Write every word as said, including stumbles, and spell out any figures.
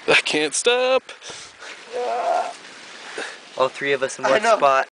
I can't stop. All three of us in one spot.